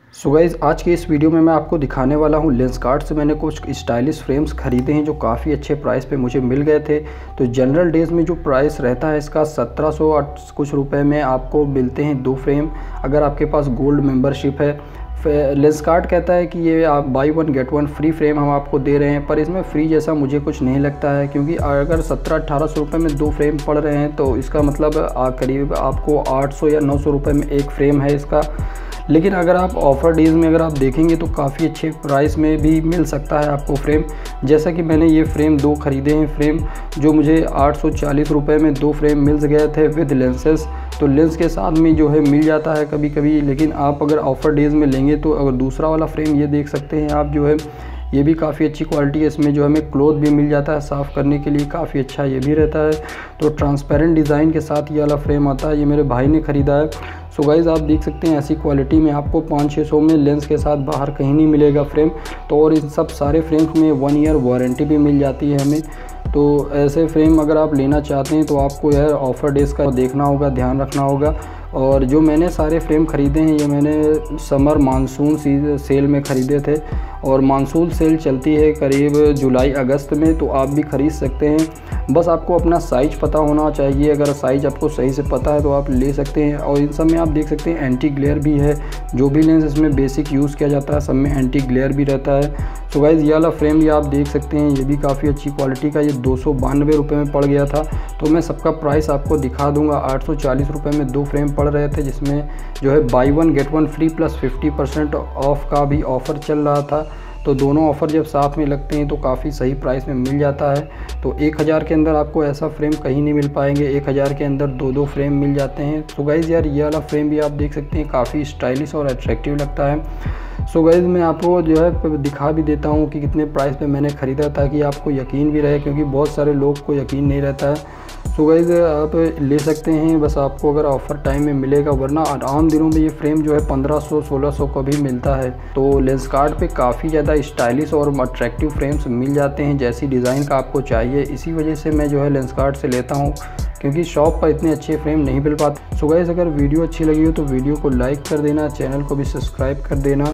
So guys आज के इस वीडियो में मैं आपको दिखाने वाला हूँ लेंसकार्ट से मैंने कुछ स्टाइलिश फ्रेम्स ख़रीदे हैं जो काफ़ी अच्छे प्राइस पे मुझे मिल गए थे। तो जनरल डेज़ में जो प्राइस रहता है इसका 1700 कुछ रुपए में आपको मिलते हैं 2 फ्रेम, अगर आपके पास गोल्ड मेंबरशिप है। लेंसकार्ट कहता है कि ये आप बाई 1 गेट 1 फ्री फ्रेम हम आपको दे रहे हैं, पर इसमें फ्री जैसा मुझे कुछ नहीं लगता है, क्योंकि अगर 1700-1800 रुपये में 2 फ्रेम पड़ रहे हैं तो इसका मतलब करीब आपको 800 या 900 रुपये में एक फ़्रेम है इसका। लेकिन अगर आप ऑफ़र डेज़ में अगर आप देखेंगे तो काफ़ी अच्छे प्राइस में भी मिल सकता है आपको फ्रेम। जैसा कि मैंने ये फ्रेम 2 ख़रीदे हैं, फ्रेम जो मुझे 840 रुपये में 2 फ्रेम मिल गए थे विद लेंसेस। तो लेंस के साथ में जो है मिल जाता है कभी कभी, लेकिन आप अगर ऑफ़र डेज़ में लेंगे तो अगर दूसरा वाला फ्रेम ये देख सकते हैं आप, जो है ये भी काफ़ी अच्छी क्वालिटी है। इसमें जो हमें क्लॉथ भी मिल जाता है साफ़ करने के लिए, काफ़ी अच्छा ये भी रहता है। तो ट्रांसपेरेंट डिज़ाइन के साथ ये वाला फ्रेम आता है, ये मेरे भाई ने ख़रीदा है। सो गाइज़ आप देख सकते हैं ऐसी क्वालिटी में आपको 500-600 में लेंस के साथ बाहर कहीं नहीं मिलेगा फ्रेम। तो और इन सब सारे फ्रेम्स में 1 ईयर वारंटी भी मिल जाती है हमें। तो ऐसे फ्रेम अगर आप लेना चाहते हैं तो आपको यह ऑफ़र डेज़ का देखना होगा, ध्यान रखना होगा। और जो मैंने सारे फ्रेम ख़रीदे हैं ये मैंने समर मानसून सेल में ख़रीदे थे, और मानसून सेल चलती है करीब जुलाई अगस्त में, तो आप भी ख़रीद सकते हैं। बस आपको अपना साइज़ पता होना चाहिए, अगर साइज़ आपको सही से पता है तो आप ले सकते हैं। और इन सब में आप देख सकते हैं एंटी ग्लेयर भी है, जो भी लेंस इसमें बेसिक यूज़ किया जाता है सब में एंटी ग्लेयर भी रहता है। तो गाइज़ ये वाला फ्रेम भी आप देख सकते हैं, ये भी काफ़ी अच्छी क्वालिटी का, ये 292 रुपये में पड़ गया था। तो मैं सबका प्राइस आपको दिखा दूंगा। 840 रुपये में 2 फ्रेम पड़ रहे थे, जिसमें जो है buy 1 get 1 free plus 50% off का भी ऑफ़र चल रहा था। तो दोनों ऑफ़र जब साथ में लगते हैं तो काफ़ी सही प्राइस में मिल जाता है। तो 1000 के अंदर आपको ऐसा फ्रेम कहीं नहीं मिल पाएंगे, 1000 के अंदर 2-2 फ्रेम मिल जाते हैं। तो गाइज़ यार ये वाला फ्रेम भी आप देख सकते हैं, काफ़ी स्टाइलिश और अट्रैक्टिव लगता है। सो गाइज़ मैं आपको जो है दिखा भी देता हूँ कि कितने प्राइस पे मैंने ख़रीदा, ताकि आपको यकीन भी रहे, क्योंकि बहुत सारे लोग को यकीन नहीं रहता है। सो गाइज़ आप ले सकते हैं, बस आपको अगर ऑफ़र टाइम में मिलेगा, वरना आम दिनों में ये फ्रेम जो है 1500-1600 का भी मिलता है। तो लेंसकार्ट पे काफ़ी ज़्यादा स्टाइलिश और अट्रैक्टिव फ्रेम्स मिल जाते हैं, जैसी डिज़ाइन का आपको चाहिए। इसी वजह से मैं जो है लेंसकार्ट से लेता हूँ, क्योंकि शॉप पर इतने अच्छे फ्रेम नहीं मिल पाते। सो गाइज़ अगर वीडियो अच्छी लगी हो तो वीडियो को लाइक कर देना, चैनल को भी सब्सक्राइब कर देना।